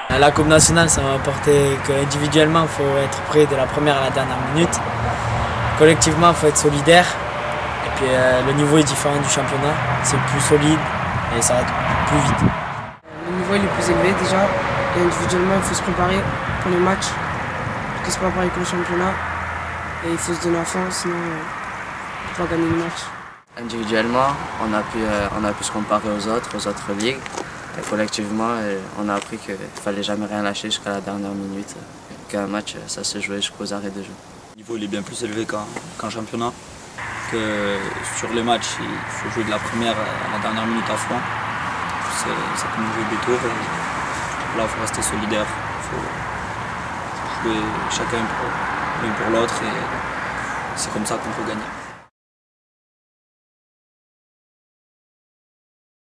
La Coupe nationale, ça m'a apporté qu'individuellement, il faut être prêt de la première à la dernière minute. Collectivement, il faut être solidaire. Et puis le niveau est différent du championnat. C'est plus solide et ça va plus vite. Le niveau il est plus élevé déjà. Et individuellement, il faut se préparer pour les matchs. Parce que c'est pas pareil que le championnat. Et il faut se donner à fond, sinon on ne peut pas gagner le match. Individuellement, on a pu se comparer aux autres ligues. Et collectivement, on a appris qu'il ne fallait jamais rien lâcher jusqu'à la dernière minute. Qu'un match, ça se jouait jusqu'aux arrêts de jeu. Le niveau il est bien plus élevé qu'en championnat. Que sur les matchs, il faut jouer de la première à la dernière minute à fond. Ça peut nous jouer des tours. Là, il faut rester solidaire. Il faut jouer chacun l'un pour l'autre et c'est comme ça qu'on peut gagner.